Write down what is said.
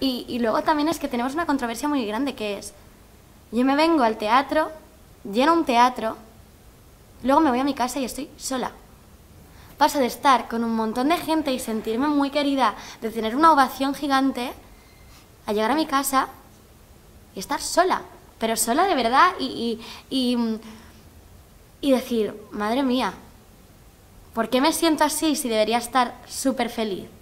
Y luego también es que tenemos una controversia muy grande que es, yo me vengo al teatro, lleno un teatro, luego me voy a mi casa y estoy sola. Paso de estar con un montón de gente y sentirme muy querida, de tener una ovación gigante, a llegar a mi casa y estar sola, pero sola de verdad y decir, madre mía, ¿por qué me siento así si debería estar súper feliz?